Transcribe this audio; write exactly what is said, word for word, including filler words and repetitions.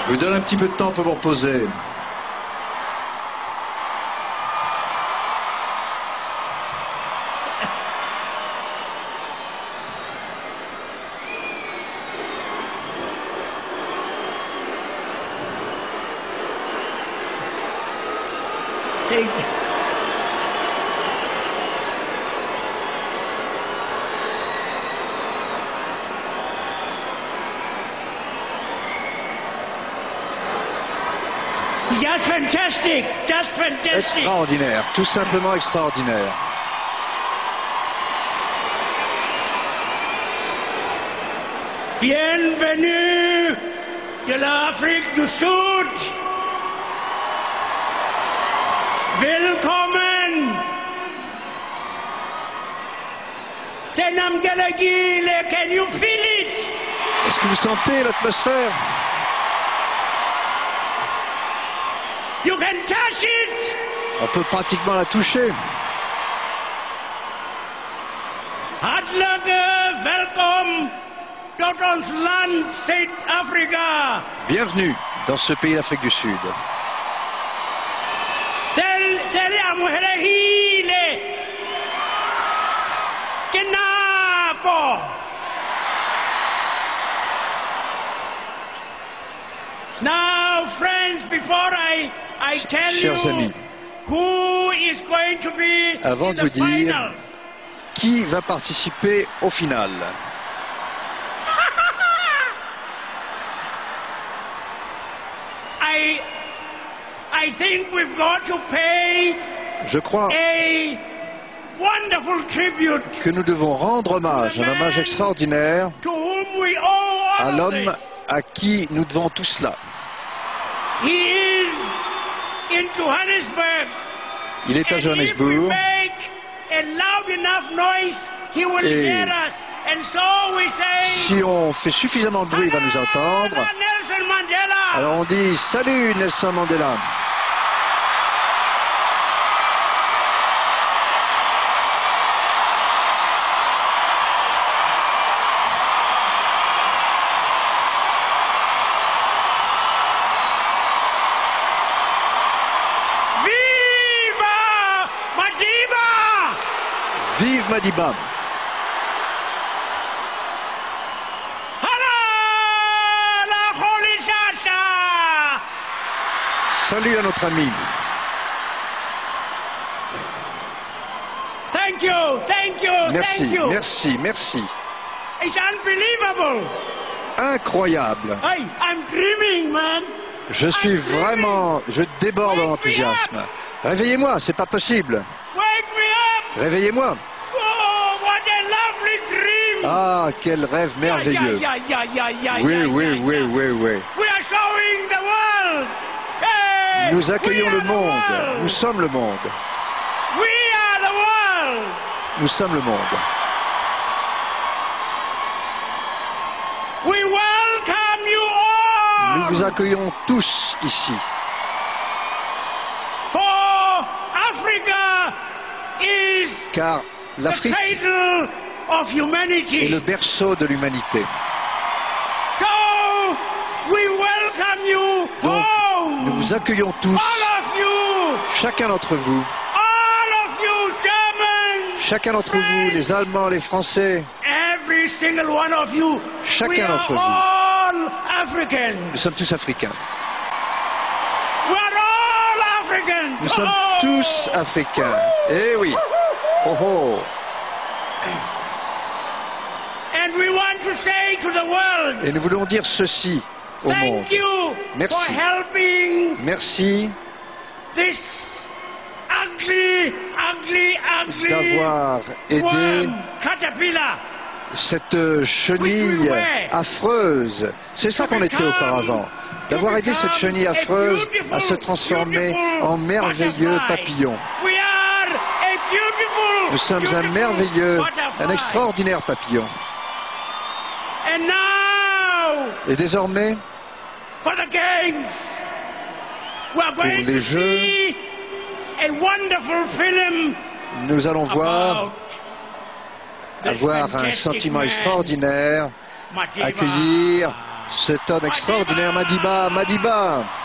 Je vous donne un petit peu de temps pour vous reposer. Just fantastic, just fantastic. Extraordinaire, tout simplement extraordinaire. Bienvenue de l'Afrique du Sud. Willkommen. C'est Namgalagile, can you feel it? Est-ce que vous sentez l'atmosphère? You can touch it. On peut pratiquement la toucher. Hartelijk welkom tot ons land Zuid-Afrika. Bienvenue dans ce pays d'Afrique du Sud. Seli amuhere hile. Kenako. Now, friends, before I, I tell Chers you amis, who is going to be avant in de the vous dire finals, qui va participer au final, I, I think we've got to pay je crois a wonderful tribute que nous devons rendre hommage, un hommage extraordinaire to whom we owe à all of l'homme this. à qui nous devons tout cela. He is in Johannesburg. Il est à And if we Johannesburg make a loud enough noise, he will Et hear us. And so we say, si on fait suffisamment de bruit, il va nous entendre. "Hello, Nelson Mandela." Alors on dit « Salut Nelson Mandela ». Viva Madiba! Vive Madiba! Hello, la Holy Shasta! Salut à notre ami. Thank you, thank you, Merci, thank you. merci, merci. It's unbelievable. Incroyable. Hey, I'm dreaming, man. Je suis I'm dreaming. vraiment, je déborde d'enthousiasme. Réveillez-moi, c'est pas possible. Wake me up. Réveillez-moi. Oh, what a lovely dream. Ah, quel rêve merveilleux. Yeah, yeah, yeah, yeah, Oui, yeah, oui, yeah, oui, yeah. oui, oui. We are showing the world. Hey, Nous accueillons we le are the monde. world. Nous sommes le monde. We are the world. Nous sommes le monde. We welcome you all. Nous vous accueillons tous ici. For Africa is Car the l'Afrique cradle of est humanity. le berceau de l'humanité. So we welcome you Donc, home. nous vous accueillons tous, All of you. chacun d'entre vous, All of you Germans. chacun d'entre vous, les Allemands, les Français, Every single one of you. Chacun We are d'entre vous. all Africans. nous sommes tous africains. We are all Africans. Nous sommes Oh. tous africains. Eh oui. Oh oh. And we want to say to the world, Et nous voulons dire ceci au monde. thank you Merci. for helping Merci this ugly, ugly, ugly d'avoir aidé worm, caterpillar. cette chenille affreuse. C'est ça qu'on était auparavant. D'avoir aidé cette chenille affreuse à se transformer en merveilleux papillon. We are a beautiful, Nous sommes un beautiful merveilleux, butterfly. un extraordinaire papillon. And now, Et désormais, for the games, we are going les to Jeux, see a wonderful film nous allons voir, about this avoir un fantastic sentiment man, extraordinaire, Madiba. accueillir Cet homme extraordinaire, Madiba, Madiba.